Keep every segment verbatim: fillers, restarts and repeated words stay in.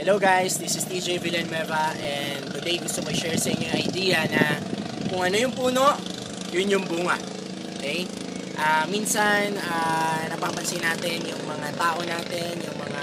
Hello guys, this is T J Villanueva and today gusto ko i-share sa inyo yung idea na kung ano yung puno, yun yung bunga. Okay? Uh, minsan, uh, napapansin natin yung mga tao natin, yung mga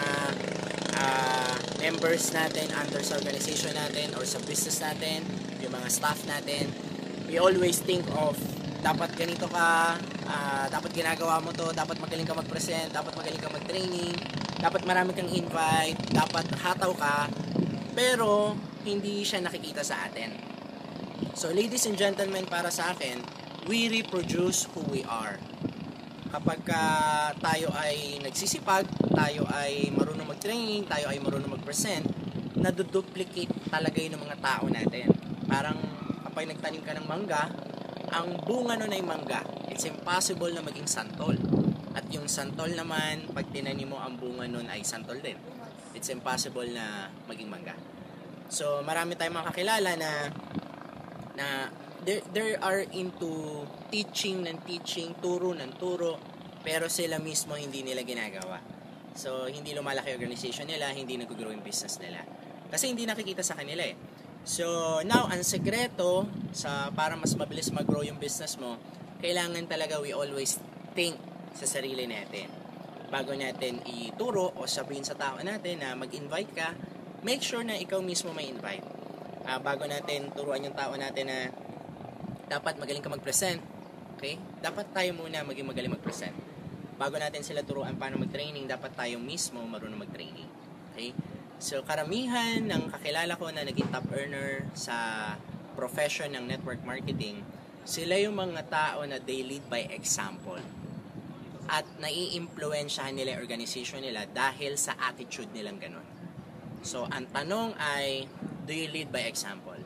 uh, members natin under sa organization natin or sa business natin, yung mga staff natin. We always think of dapat ganito ka, uh, dapat ginagawa mo to, dapat magaling ka mag-present, dapat magaling ka mag-training, dapat marami kang invite, dapat hataw ka, pero hindi siya nakikita sa atin. So ladies and gentlemen, para sa akin, we reproduce who we are. Kapag uh, tayo ay nagsisipag, tayo ay marunong mag-training, tayo ay marunong mag-present, naduduplicate talaga yung mga tao natin. Parang kapag nagtanim ka ng mangga, ang bunga nun ay mangga. It's impossible na maging santol. At yung santol naman, pag tinanim mo ang bunga nun ay santol din. It's impossible na maging mangga. So, marami tayong mga kakilala na na they, they are into teaching ng teaching, turo ng turo, pero sila mismo hindi nila ginagawa. So, hindi lumalaki yung organization nila, hindi nag-grow yung business nila. Kasi hindi nakikita sa kanila eh. So, now, ang sekreto sa para mas mabilis mag-grow yung business mo, kailangan talaga we always think sa sarili natin. Bago natin ituro o sabihin sa tao natin na mag-invite ka, make sure na ikaw mismo may invite. Uh, bago natin turuan yung tao natin na dapat magaling ka mag-present, okay? Dapat tayo muna maging magaling mag-present. Bago natin sila turuan paano mag-training, dapat tayo mismo marunong mag-training. Okay? So, karamihan ng kakilala ko na naging top earner sa profession ng network marketing, sila yung mga tao na they lead by example. At nai-impluwensyahan nila yung organization nila dahil sa attitude nilang ganun. So, ang tanong ay, do you lead by example?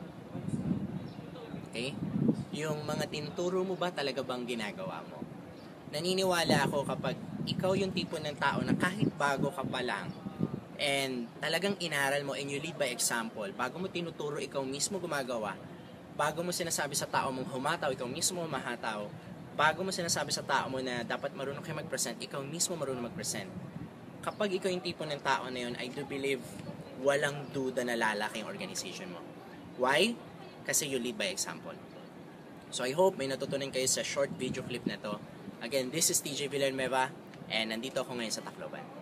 Okay? Yung mga tinuturo mo ba talaga bang ginagawa mo? Naniniwala ako kapag ikaw yung tipo ng tao na kahit bago ka pa lang, and talagang inaral mo and you lead by example, bago mo tinuturo, ikaw mismo gumagawa, bago mo sinasabi sa tao mong humataw, ikaw mismo mahataw, bago mo sinasabi sa tao mo na dapat marunong kayo mag-present, ikaw mismo marunong mag-present. Kapag ikaw yung tipo ng tao na yun, I do believe walang duda na lalaki yung organization mo. Why? Kasi you lead by example. So I hope may natutunan kayo sa short video clip na to. Again, this is T J Villanueva and nandito ako ngayon sa Tacloban.